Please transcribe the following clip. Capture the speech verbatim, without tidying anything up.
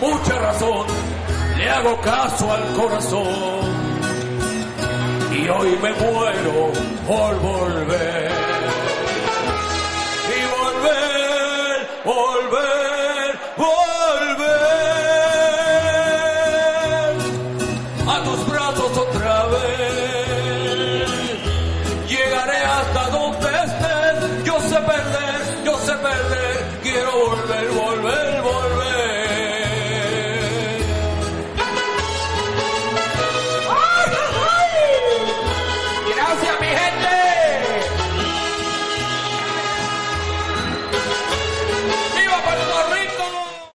mucha razón, le hago caso al corazón y hoy me muero por volver y volver, volver.